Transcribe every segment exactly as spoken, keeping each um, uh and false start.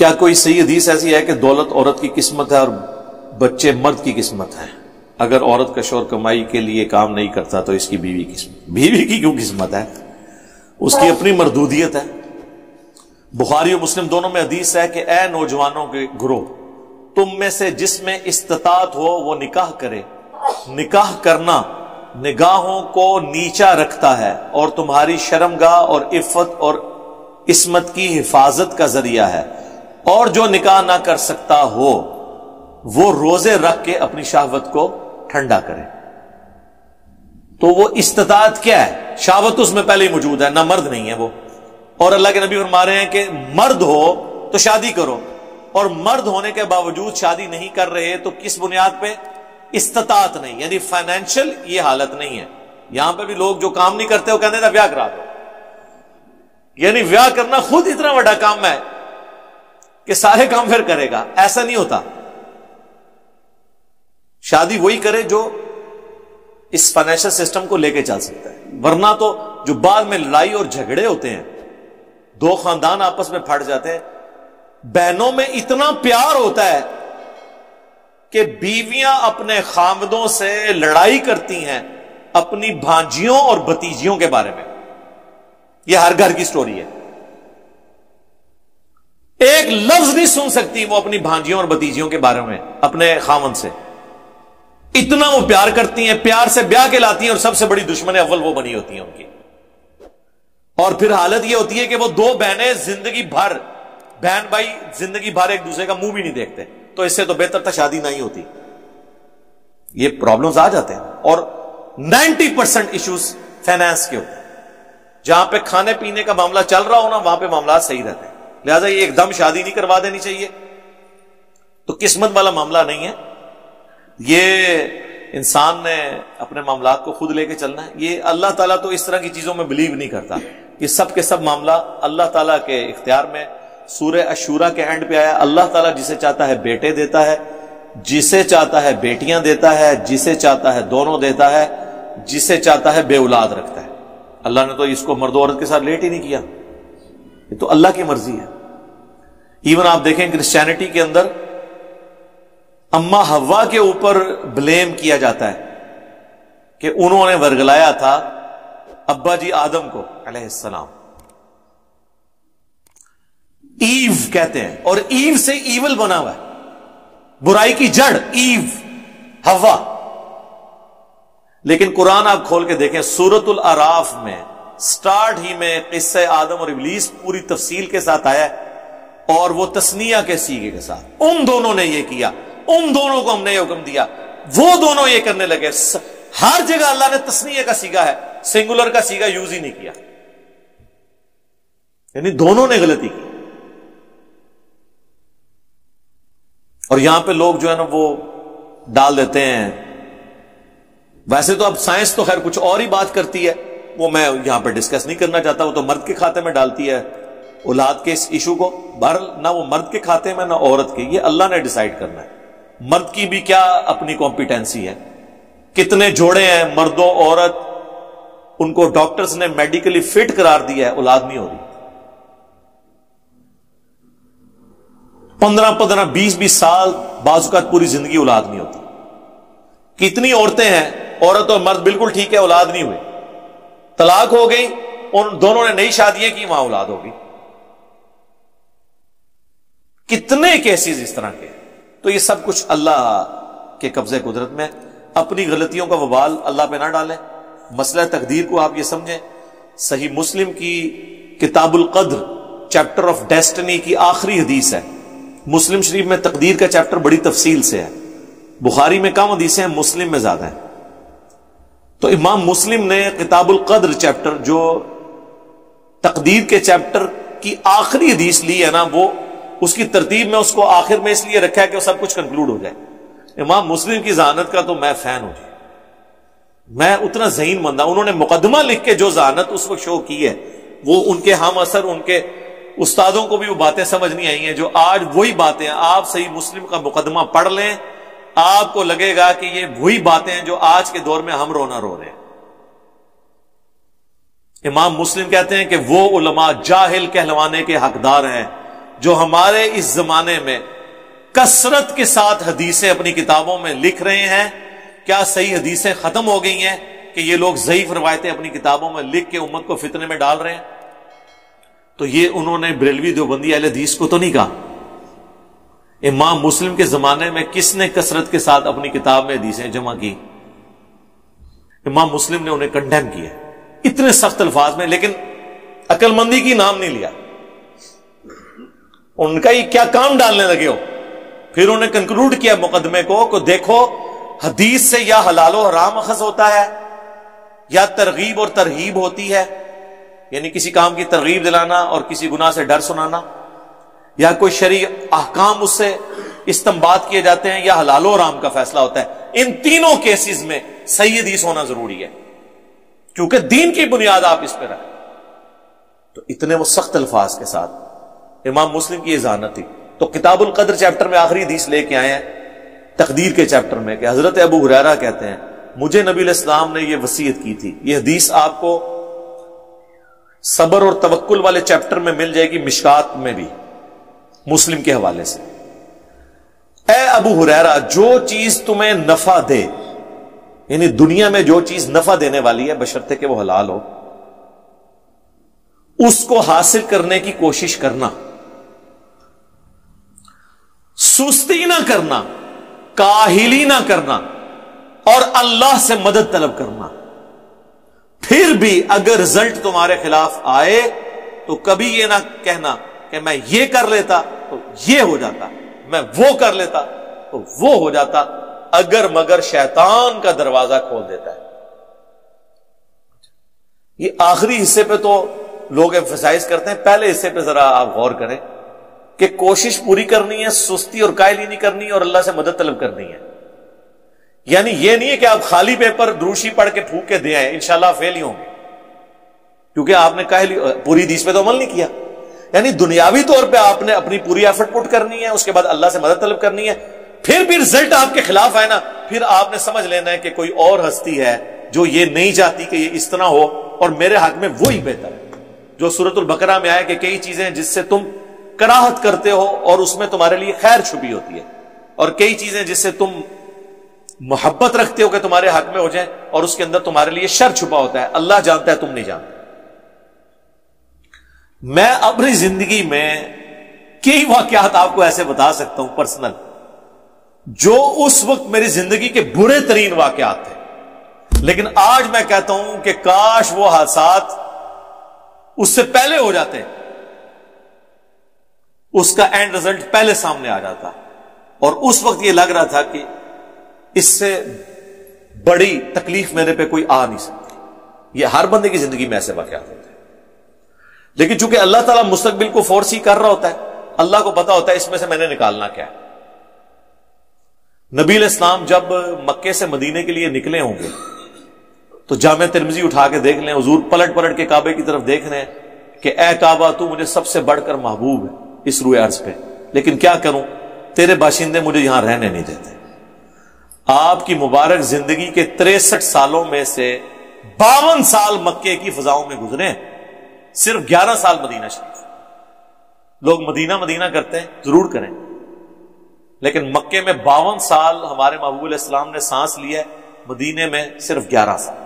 کیا کوئی صحیح حدیث ایسی ہے کہ دولت عورت کی قسمت ہے اور بچے مرد کی قسمت ہے؟ اگر عورت کا شوہر کمائی کے لیے کام نہیں کرتا تو اس کی بیوی قسمت بیوی کی کیوں قسمت ہے؟ اس کی اپنی مردودیت ہے. بخاری اور مسلم دونوں میں حدیث ہے کہ اے نوجوانوں کے گروہ، تم میں سے جس میں استطاعت ہو وہ نکاح کرے. نکاح کرنا نگاہوں کو نیچا رکھتا ہے اور تمہاری شرمگاہ اور عفت اور عصمت کی حفاظت کا ذریعہ ہے. اور جو نکاح نہ کر سکتا ہو وہ روزے رکھ کے اپنی شہوت کو ٹھنڈا کرے. تو وہ استطاعت کیا ہے؟ شہوت اس میں پہلے ہی موجود ہے، نہ مرد نہیں ہے وہ. اور اللہ کے نبی فرما رہے ہیں کہ مرد ہو تو شادی کرو، اور مرد ہونے کے باوجود شادی نہیں کر رہے تو کس بنیاد پہ؟ استطاعت نہیں، یعنی فائنینشل یہ حالت نہیں ہے. یہاں پہ بھی لوگ جو کام نہیں کرتے وہ کہتے ہیں بیاہ کرا دو، یعنی بیاہ کرنا خود اتنا بڑا کام ہے کہ سارے کام پھر کرے گا. ایسا نہیں ہوتا. شادی وہی کرے جو اس فائنینشل سسٹم کو لے کے چل سکتا ہے، ورنہ تو جو بعد میں لڑائی اور جھگڑے ہوتے ہیں، دو خاندان آپس میں پھٹ جاتے ہیں، بہنوں میں اتنا پیار ہوتا ہے کہ بیویاں اپنے خامدوں سے لڑائی کرتی ہیں اپنی بھانجیوں اور بھتیجیوں کے بارے میں. یہ ہر گھر کی سٹوری ہے. ایک لفظ نہیں سن سکتی وہ اپنی بھانجیوں اور بھتیجیوں کے بارے میں اپنے خامن سے. اتنا وہ پیار کرتی ہیں، پیار سے بیاہ کے لاتی ہیں، اور سب سے بڑی دشمن اول وہ بنی ہوتی ہیں ان کی. اور پھر حالت یہ ہوتی ہے کہ وہ دو بہنیں زندگی بھر، بہن بھائی زندگی بھر ایک دوسرے کا منہ بھی نہیں دیکھتے. تو اس سے تو بہتر تھا شادی نہیں ہوتی. یہ پرابلمز آ جاتے ہیں. اور نائنٹی پرسینٹ ایشوز فائنانس کے ہوتے ہیں. جہاں پہ کھانے پینے کا معاملہ چل رہا ہو نا، وہاں پہ معاملات صحیح رہتے ہیں. لہٰذا یہ ایک دم شادی نہیں کروا دینی چاہیے. تو قسمت والا معاملہ نہیں ہے، یہ انسان نے اپنے معاملات کو خود لے کے چلنا ہے. یہ اللہ تعالیٰ تو اس طرح کی چیزوں میں بلیو نہیں کرتا. یہ سب کے سب معاملہ اللہ تعالیٰ کے اختیار میں. سورہ الشورى کے اینڈ پہ آیا اللہ تعالیٰ جسے چاہتا ہے بیٹے دیتا ہے، جسے چاہتا ہے بیٹیاں دیتا ہے، جسے چاہتا ہے دونوں دیتا ہے، جسے چاہتا ہے بے اولاد رکھتا ہے. اللہ نے تو اس کو مرد و عورت کے ساتھ لیٹ ہی نہیں کیا. یہ تو اللہ کی مرضی ہے. ایون آپ دیکھیں کرسچینٹی کے اندر اما حوا کے اوپر بلیم کیا جاتا ہے کہ انہوں نے ورگلایا تھا ابا جی آدم کو علیہ السلام. ایو کہتے ہیں، اور ایو سے ایول بنا ہوا ہے، برائی کی جڑ ایو، حوا. لیکن قرآن آپ کھول کے دیکھیں سورۃ الاعراف میں سٹارٹ ہی میں قصہ آدم اور ابلیس پوری تفصیل کے ساتھ آیا ہے، اور وہ تسنیہ کے سیغے کے ساتھ. ان دونوں نے یہ کیا، ان دونوں کو ہم نے یہ حکم دیا، وہ دونوں یہ کرنے لگے. ہر جگہ اللہ نے تسنیہ کا سیغہ ہے، سنگولر کا سیغہ یوز ہی نہیں کیا. یعنی دونوں نے غلطی کی. اور یہاں پہ لوگ جو ہے نا وہ ڈال دیتے ہیں. ویسے تو اب سائنس تو خیر کچھ اور ہی بات کرتی ہے، وہ میں یہاں پہ ڈسکس نہیں کرنا چاہتا. وہ تو مرد کے کھاتے میں ڈالتی ہے اولاد کے اس ایشو کو. بہرحال نہ وہ مرد کے کھاتے میں نہ عورت کے، یہ اللہ نے ڈیسائیڈ کرنا ہے. مرد کی بھی کیا اپنی کمپیٹنسی ہے. کتنے جوڑے ہیں مرد و عورت، ان کو ڈاکٹرز نے میڈیکلی فٹ قرار دیا ہے، اولاد نہیں ہو رہی. پندرہ پندرہ بیس بیس سال بعض اوقات پوری زندگی اولاد نہیں ہوتی. کتنی عورتیں ہیں، عورت اور مرد بالکل ٹھیک ہے، اولاد نہیں ہوئی، طلاق ہو گئی، ان دونوں نے نئی شادیاں کی، وہاں اولاد ہوگی. کتنے کیسز اس طرح کے. تو یہ سب کچھ اللہ کے قبضے قدرت میں. اپنی غلطیوں کا وبال اللہ پہ نہ ڈالیں. مسئلہ تقدیر کو آپ یہ سمجھیں. صحیح مسلم کی کتاب القدر چیپٹر آف ڈیسٹنی کی آخری حدیث ہے. مسلم شریف میں تقدیر کا چیپٹر بڑی تفصیل سے ہے. بخاری میں کم حدیثیں ہیں، مسلم میں زیادہ ہیں. تو امام مسلم نے کتاب القدر چیپٹر جو تقدیر کے چیپٹر کی آخری حدیث لی ہے نا، وہ اس کی ترتیب میں اس کو آخر میں اس لیے رکھا ہے کہ وہ سب کچھ کنکلوڈ ہو جائے. امام مسلم کی ذہانت کا تو میں فین ہوں جی، میں اتنا ذہین بندہ. انہوں نے مقدمہ لکھ کے جو ذہانت اس وقت شو کی ہے، وہ ان کے ہم اثر ان کے استادوں کو بھی وہ باتیں سمجھ نہیں آئی ہیں جو آج وہی باتیں. آپ صحیح مسلم کا مقدمہ پڑھ لیں، آپ کو لگے گا کہ یہ وہی باتیں ہیں جو آج کے دور میں ہم رونا رو رہے ہیں. امام مسلم کہتے ہیں کہ وہ علماء جاہل کہلوانے کے حقدار ہیں جو ہمارے اس زمانے میں کثرت کے ساتھ حدیثیں اپنی کتابوں میں لکھ رہے ہیں، کیا صحیح حدیثیں ختم ہو گئی ہیں کہ یہ لوگ ضعیف روایتیں اپنی کتابوں میں لکھ کے امت کو فتنے میں ڈال رہے ہیں؟ تو یہ انہوں نے بریلوی دیوبندی اہل حدیث کو تو نہیں کہا. امام مسلم کے زمانے میں کس نے کثرت کے ساتھ اپنی کتاب میں حدیثیں جمع کی؟ امام مسلم نے انہیں کنڈیم کیا اتنے سخت الفاظ میں، لیکن عقل مندی کی نام نہیں لیا. ان کا یہ کیا کام ڈالنے لگے ہو؟ پھر انہیں کنکلوڈ کیا مقدمے کو کہ دیکھو حدیث سے یا حلال و حرام اخذ ہوتا ہے یا ترغیب اور ترہیب ہوتی ہے، یعنی کسی کام کی ترغیب دلانا اور کسی گناہ سے ڈر سنانا، یا کوئی شرعی احکام اس سے استنباط کیے جاتے ہیں، یا حلال و حرام کا فیصلہ ہوتا ہے. ان تینوں کیسز میں صحیح حدیث ہونا ضروری ہے کیونکہ دین کی بنیاد آپ اس پہ رکھیں. تو اتنے وہ سخت الفاظ کے ساتھ امام مسلم کی اذانت تھی. تو کتاب القدر چیپٹر میں آخری حدیث لے کے آئے ہیں تقدیر کے چیپٹر میں کہ حضرت ابو ہریرہ کہتے ہیں مجھے نبی علیہ السلام نے یہ وصیت کی تھی. یہ حدیث آپ کو صبر اور توکل والے چیپٹر میں مل جائے گی، مشکات میں بھی مسلم کے حوالے سے. اے ابو ہریرہ، جو چیز تمہیں نفع دے، یعنی دنیا میں جو چیز نفع دینے والی ہے بشرطے کہ وہ حلال ہو، اس کو حاصل کرنے کی کوشش کرنا، سستی نہ کرنا، کاہلی نہ کرنا، اور اللہ سے مدد طلب کرنا. پھر بھی اگر رزلٹ تمہارے خلاف آئے تو کبھی یہ نہ کہنا کہ میں یہ کر لیتا تو یہ ہو جاتا، میں وہ کر لیتا تو وہ ہو جاتا، اگر مگر شیطان کا دروازہ کھول دیتا ہے. یہ آخری حصے پہ تو لوگ ایمفسائز کرتے ہیں، پہلے حصے پہ ذرا آپ غور کریں کہ کوشش پوری کرنی ہے، سستی اور کائلی نہیں کرنی، اور اللہ سے مدد طلب کرنی ہے. یعنی یہ نہیں ہے کہ آپ خالی پیپر دروشی پڑھ کے پھونک کے دے آئیں انشاءاللہ فیل ہی ہوں گے کیونکہ آپ نے کاہلی پوری حدیث پہ تو عمل نہیں کیا. یعنی دنیاوی طور پہ آپ نے اپنی پوری ایفرٹ پٹ کرنی ہے، اس کے بعد اللہ سے مدد طلب کرنی ہے. پھر بھی رزلٹ آپ کے خلاف آئے نا، پھر آپ نے سمجھ لینا ہے کہ کوئی اور ہستی ہے جو یہ نہیں چاہتی کہ یہ اس طرح ہو، اور میرے حق میں وہی بہتر ہے. جو سورۃ البقرہ میں آیا کہ کئی چیزیں جس سے تم کراہت کرتے ہو اور اس میں تمہارے لیے خیر چھپی ہوتی ہے، اور کئی چیزیں جس سے تم محبت رکھتے ہو کہ تمہارے حق میں ہو جائیں اور اس کے اندر تمہارے لیے شر چھپا ہوتا ہے. اللہ جانتا ہے، تم نہیں جانتے. میں اپنی زندگی میں کئی واقعات آپ کو ایسے بتا سکتا ہوں پرسنل، جو اس وقت میری زندگی کے برے ترین واقعات تھے، لیکن آج میں کہتا ہوں کہ کاش وہ حادثات اس سے پہلے ہو جاتے، اس کا اینڈ رزلٹ پہلے سامنے آ جاتا، اور اس وقت یہ لگ رہا تھا کہ اس سے بڑی تکلیف میرے پہ کوئی آ نہیں سکتی. یہ ہر بندے کی زندگی میں ایسے واقعات ہوتے ہیں، لیکن چونکہ اللہ تعالیٰ مستقبل کو فورسی کر رہا ہوتا ہے، اللہ کو پتا ہوتا ہے اس میں سے میں نے نکالنا کیا ہے. نبی علیہ السلام جب مکے سے مدینے کے لیے نکلے ہوں گے تو جامع ترمذی اٹھا کے دیکھ لیں، حضور پلٹ پلٹ کے کعبے کی طرف دیکھ رہے ہیں کہ اے کعبہ تو مجھے سب سے بڑھ کر محبوب ہے اس روئے عرض پہ، لیکن کیا کروں، تیرے باشندے مجھے یہاں رہنے نہیں دیتے. آپ کی مبارک زندگی کے تریسٹھ سالوں میں سے باون سال مکے کی فضاؤں میں گزرے، صرف گیارہ سال مدینہ شریف. لوگ مدینہ مدینہ کرتے ہیں، ضرور کریں، لیکن مکے میں باون سال ہمارے محبوب علیہ السلام نے سانس لیا ہے، مدینے میں صرف گیارہ سال.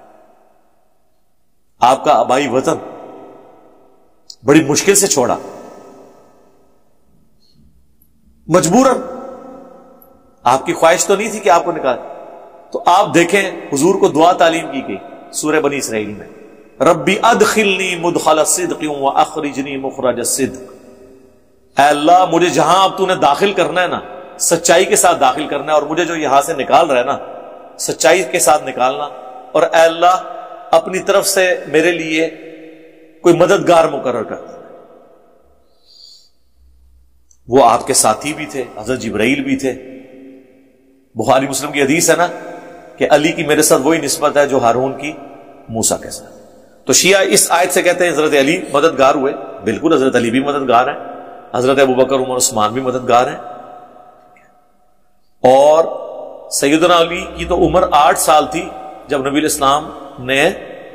آپ کا آبائی وطن بڑی مشکل سے چھوڑا، مجبوراً. آپ کی خواہش تو نہیں تھی کہ آپ کو نکال. تو آپ دیکھیں حضور کو دعا تعلیم کی گئی سورہ بنی اسرائیل میں، ربی ادخلنی مدخل صدق واخرجنی مخرج صدق. اے اللہ مجھے جہاں اب تو نے داخل کرنا ہے نا، سچائی کے ساتھ داخل کرنا ہے، اور مجھے جو یہاں سے نکال رہا ہے نا، سچائی کے ساتھ نکالنا. اور اے اللہ اپنی طرف سے میرے لیے کوئی مددگار مقرر کر دینا. وہ آپ کے ساتھی بھی تھے، حضرت جبرائیل بھی تھے. بخاری مسلم کی حدیث ہے نا کہ علی کی میرے ساتھ وہی نسبت ہے جو ہارون کی موسیٰ کے ساتھ. تو شیعہ اس آیت سے کہتے ہیں حضرت علی مددگار ہوئے. بالکل حضرت علی بھی مددگار ہیں، حضرت ابوبکر عمر عثمان بھی مددگار ہیں. اور سیدنا علی کی تو عمر آٹھ سال تھی جب نبی علیہ السلام نے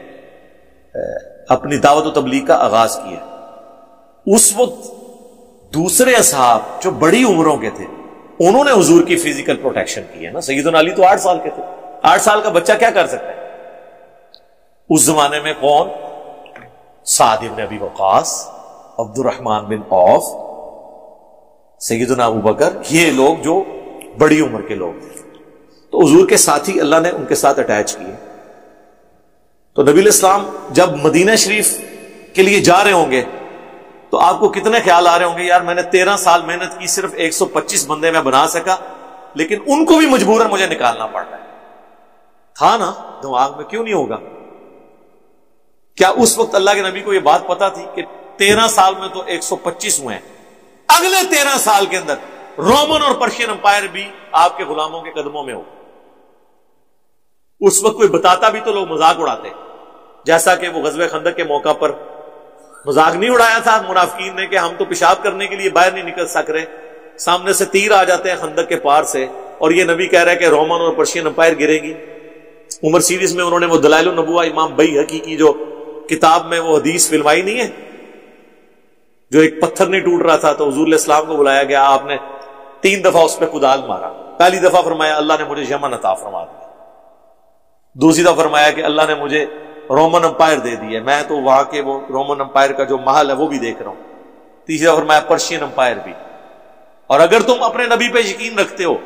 اپنی دعوت و تبلیغ کا آغاز کیا. اس وقت دوسرے اصحاب جو بڑی عمروں کے تھے انہوں نے حضور کی فزیکل پروٹیکشن کی ہے نا. سیدنا علی تو آٹھ سال کے تھے. آٹھ سال کا بچہ کیا کر سکتا ہے؟ اس زمانے میں کون؟ سعد بن ابی وقاص، عبد الرحمن بن عوف، سیدنا ابو بکر، یہ لوگ جو بڑی عمر کے لوگ تھے. تو حضور کے ساتھی اللہ نے ان کے ساتھ اٹیچ کیے. تو نبی علیہ السلام جب مدینہ شریف کے لیے جا رہے ہوں گے تو آپ کو کتنے خیال آ رہے ہوں گے، یار میں نے تیرہ سال محنت کی، صرف ایک سو پچیس بندے میں بنا سکا، لیکن ان کو بھی مجبوراً مجھے نکالنا پڑ رہا ہے. تھا نا دماغ میں؟ کیوں نہیں ہوگا؟ کیا اس وقت اللہ کے نبی کو یہ بات پتا تھی کہ تیرہ سال میں تو ایک سو پچیس ہوئے ہیں، اگلے تیرہ سال کے اندر رومن اور پرشین امپائر بھی آپ کے غلاموں کے قدموں میں ہو؟ اس وقت کوئی بتاتا بھی تو لوگ مذاق اڑاتے، جیسا کہ وہ غزوہ خندق کے موقع پر مذاق نہیں اڑایا تھا منافقین نے کہ ہم تو پیشاب کرنے کے لیے باہر نہیں نکل سک رہے، سامنے سے تیر آ جاتے ہیں خندق کے پار سے، اور یہ نبی کہہ رہا ہے کہ رومن اور پرشین امپائر گرے گی. عمر سیریز میں انہوں نے وہ دلائل النبوہ امام بیہقی کی جو کتاب میں وہ حدیث فلمائی نہیں ہے، جو ایک پتھر نہیں ٹوٹ رہا تھا تو حضور علیہ السلام کو بلایا گیا، آپ نے تین دفعہ اس پہ کدال مارا. پہلی دفعہ فرمایا اللہ نے مجھے یمن عطا فرما دیا، دوسری دفعہ فرمایا کہ اللہ نے مجھے رومن امپائر دے دی ہے، میں تو وہاں کے وہ رومن امپائر کا جو محل ہے وہ بھی دیکھ رہا ہوں. تیسری دفعہ فرمایا پرشین امپائر بھی. اور اگر تم اپنے نبی پہ یقین رکھتے ہو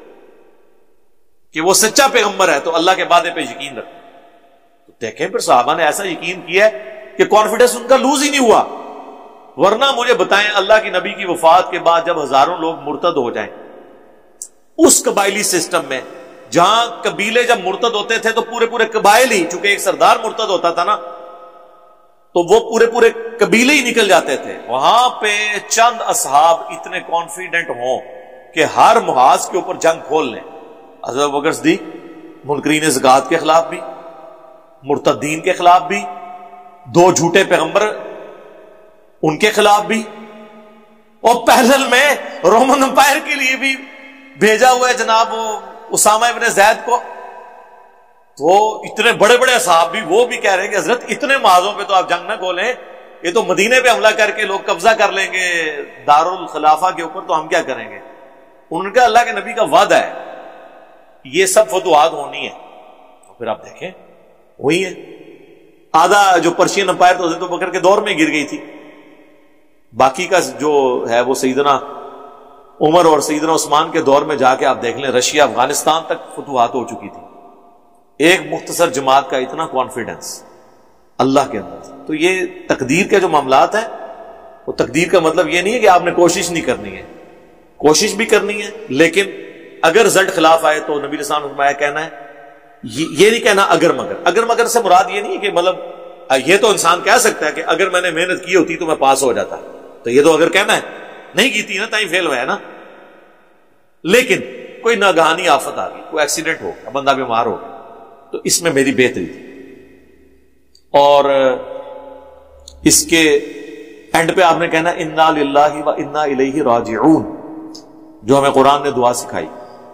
کہ وہ سچا پیغمبر ہے تو اللہ کے وعدے پہ یقین رکھو. تو دیکھیں پھر صحابہ نے ایسا یقین کیا ہے کہ کانفیڈنس ان کا لوز ہی نہیں ہوا. ورنہ مجھے بتائیں اللہ کی نبی کی وفات کے بعد جب ہزاروں لوگ مرتد ہو جائیں اس قبائلی سسٹم میں، جہاں قبیلے جب مرتد ہوتے تھے تو پورے پورے قبائل ہی، چونکہ ایک سردار مرتد ہوتا تھا نا تو وہ پورے پورے قبیلے ہی نکل جاتے تھے، وہاں پہ چند اصحاب اتنے کانفیڈنٹ ہوں کہ ہر محاذ کے اوپر جنگ کھول لیں. حضرت ابوبکر صدیق منکرین زکات کے خلاف بھی، مرتدین کے خلاف بھی، دو جھوٹے پیغمبر ان کے خلاف بھی، اور پہلل میں رومن امپائر کے لیے بھی بھیجا ہوا ہے جناب وہ اسامہ ابن زید کو. تو اتنے بڑے بڑے اصحاب بھی وہ بھی کہہ رہے ہیں کہ حضرت اتنے محاذوں پہ تو آپ جنگ نہ کھولیں، یہ تو مدینے پہ حملہ کر کے لوگ قبضہ کر لیں گے دارالخلافہ کے اوپر، تو ہم کیا کریں گے؟ انہوں نے کہا اللہ کے نبی کا وعدہ ہے یہ سب فتوحات ہونی ہے. تو پھر آپ دیکھیں وہی ہے. آدھا جو پرشین امپائر تو حضرت ابوبکر کے دور میں گر گئی تھی، باقی کا جو ہے وہ سیدنا عمر اور سیدنا عثمان کے دور میں جا کے آپ دیکھ لیں رشیا افغانستان تک فتوحات ہو چکی تھی. ایک مختصر جماعت کا اتنا کانفیڈنس اللہ کے اندر. تو یہ تقدیر کے جو معاملات ہیں وہ تقدیر کا مطلب یہ نہیں ہے کہ آپ نے کوشش نہیں کرنی ہے، کوشش بھی کرنی ہے، لیکن اگر رزلٹ خلاف آئے تو نبی رسول فرمایا کہنا ہے یہ نہیں کہنا اگر مگر. اگر مگر سے مراد یہ نہیں ہے کہ مطلب یہ تو انسان کہہ سکتا ہے کہ اگر میں نے محنت کی ہوتی تو میں پاس ہو جاتا، تو یہ تو اگر کہنا ہے، نہیں کی تھی نا تائیں فیل ہوا ہے نا. لیکن کوئی ناگہانی آفت آ گئی، کوئی ایکسیڈنٹ ہو گیا، بندہ بیمار ہو گیا، تو اس میں میری بہتری تھی. اور اس کے اینڈ پہ آپ نے کہنا انا للہ و انا الیہ راجعون، جو ہمیں قرآن نے دعا سکھائی،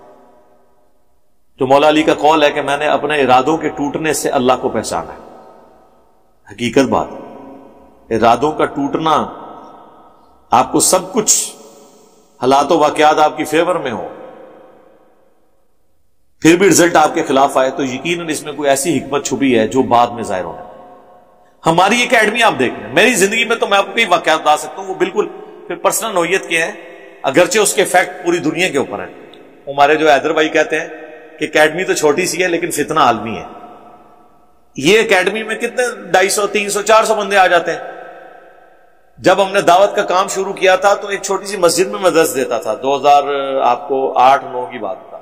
جو مولا علی کا قول ہے کہ میں نے اپنے ارادوں کے ٹوٹنے سے اللہ کو پہچانا ہے. حقیقت بات، ارادوں کا ٹوٹنا، آپ کو سب کچھ حالات و واقعات آپ کی فیور میں ہو پھر بھی رزلٹ آپ کے خلاف آئے تو یقیناً اس میں کوئی ایسی حکمت چھپی ہے جو بعد میں ظاہر ہونا. ہماری اکیڈمی آپ دیکھ لیں، میری زندگی میں تو میں آپ کو کئی واقعات بتا سکتا ہوں، وہ بالکل پھر پرسنل نوعیت کے ہیں، اگرچہ اس کے افیکٹ پوری دنیا کے اوپر ہیں. ہمارے جو حیدر بھائی کہتے ہیں کہ اکیڈمی تو چھوٹی سی ہے لیکن فتنہ عالمی ہے. یہ اکیڈمی میں کتنے ڈھائی سو تین سو چار سو بندے آ جاتے ہیں. جب ہم نے دعوت کا کام شروع کیا تھا تو ایک چھوٹی سی مسجد میں میں درس دیتا تھا، دو ہزار آپ کو آٹھ نو کی بات تھا.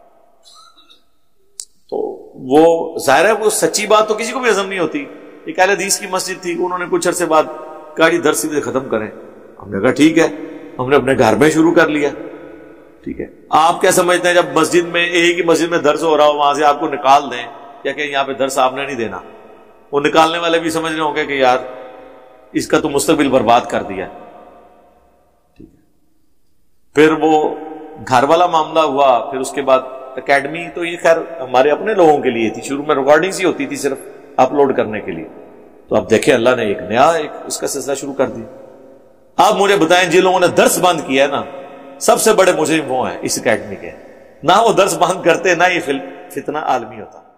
تو وہ ظاہر ہے وہ سچی بات تو کسی کو بھی ہضم نہیں ہوتی. ایک اہل حدیث کی مسجد تھی، انہوں نے کچھ عرصے بعد کہا جی درس سیدھے ختم کریں. ہم نے کہا ٹھیک ہے، ہم نے اپنے گھر میں شروع کر لیا. ٹھیک ہے، آپ کیا سمجھتے ہیں جب مسجد میں ایک ہی مسجد میں درس ہو رہا ہو وہاں سے آپ کو نکال دیں یا کہ یہاں پہ درس آپ نے نہیں دینا، وہ نکالنے والے بھی سمجھ رہے ہوں گے کہ یار اس کا تو مستقبل برباد کر دیا. ٹھیک ہے، پھر وہ گھر والا معاملہ ہوا. پھر اس کے بعد اکیڈمی تو یہ خیر ہمارے اپنے لوگوں کے لیے تھی، شروع میں ریکارڈنگز ہی ہوتی تھی صرف اپلوڈ کرنے کے لیے. تو اب دیکھیں اللہ نے ایک نیا ایک اس کا سلسلہ شروع کر دیا. آپ مجھے بتائیں جن لوگوں نے درس بند کیا ہے نا، سب سے بڑے مجرم وہ ہیں اس اکیڈمی کے، نہ وہ درس بند کرتے نہ یہ فتنہ عالمی ہوتا۔